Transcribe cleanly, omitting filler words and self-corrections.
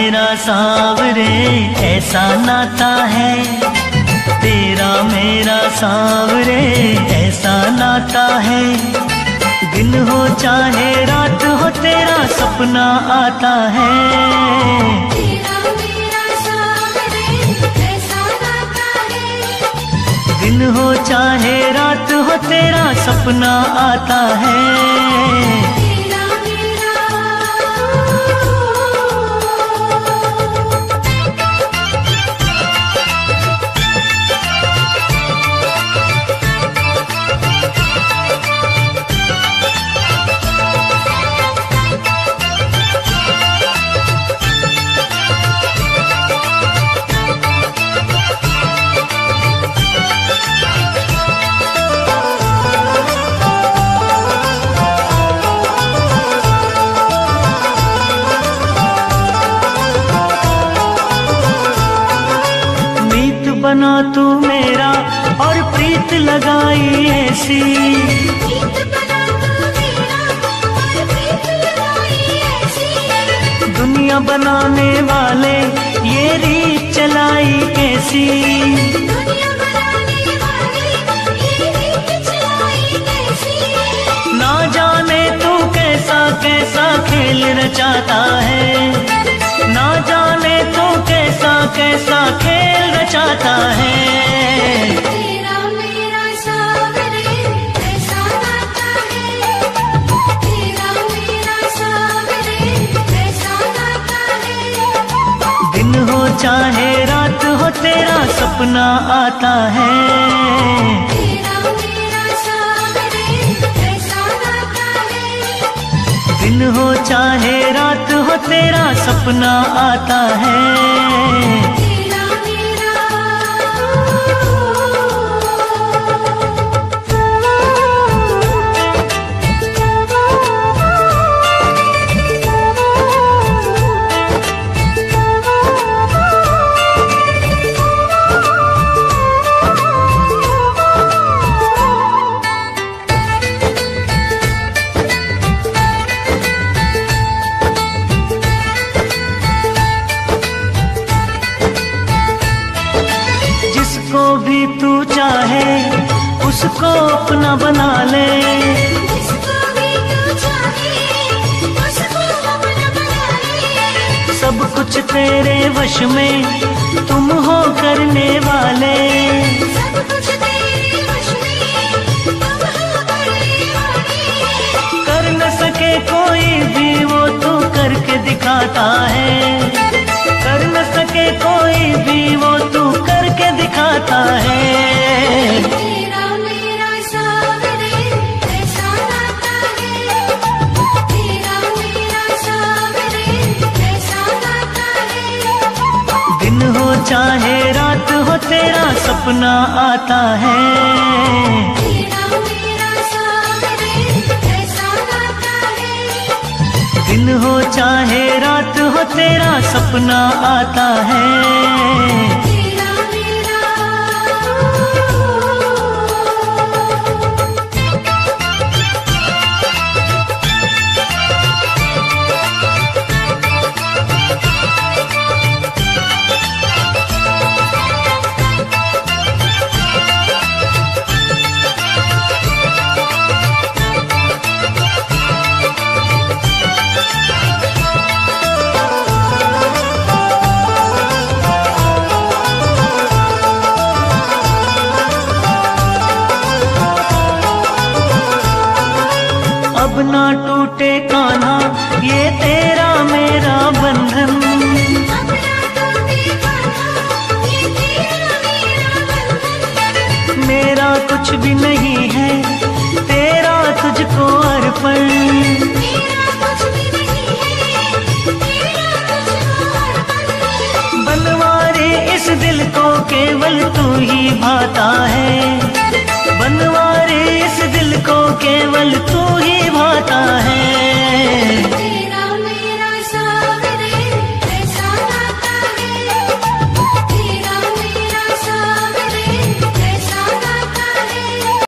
मेरा सांवरे ऐसा नाता है, तेरा मेरा सांवरे ऐसा नाता है। दिन हो चाहे रात हो तेरा सपना आता है। तेरा मेरा सांवरे ऐसा नाता है। दिन हो चाहे रात हो तेरा सपना आता है। बना तू मेरा और प्रीत लगाई ऐसी, प्रीत बना तू मेरा और प्रीत लगाई ऐसी। दुनिया बनाने वाले ये रीत चलाई कैसी, दुनिया बनाने वाले ये रीत चलाई कैसी। ना जाने तू कैसा कैसा खेल रचाता है, ना जाने तू कैसा कैसा खेल रचाता है। तेरा मेरा सांवरे ऐसा नाता है। तेरा मेरा सांवरे ऐसा नाता है। दिन हो चाहे रात हो तेरा सपना आता है। तेरा मेरा सांवरे ऐसा नाता है। दिन हो चाहे रात हो तेरा सपना आता है। जिसको भी तू चाहे उसको अपना बना ले, जिसको भी तू चाहे उसको अपना बना ले। सब कुछ तेरे वश में तुम हो करने वाले, सब कुछ तेरे वश में तुम हो करने वाले। कर न सके कोई भी वो तू करके दिखाता है, कर न सके कोई भी वो तू करके दिखाता है। तेरा मेरा सांवरे ऐसा नाता है। तेरा मेरा सांवरे ऐसा नाता है। दिन हो चाहे रात हो तेरा सपना आता है। तेरा मेरा सांवरे ऐसा नाता है। दिन हो चाहे रात हो तेरा सपना आता है। तेरा मेरा अब ना टूटे कान्हा ये तेरा मेरा बंधन, अपना टूटे कान्हा ये तेरा मेरा बंधन। मेरा कुछ भी नहीं है तेरा तुझको अर्पण। मेरा कुछ भी नहीं है तेरा तुझको अर्पण। बनवारे इस दिल को केवल तू ही भाता है, बनवारे इस दिल को केवल तू ही भाता है।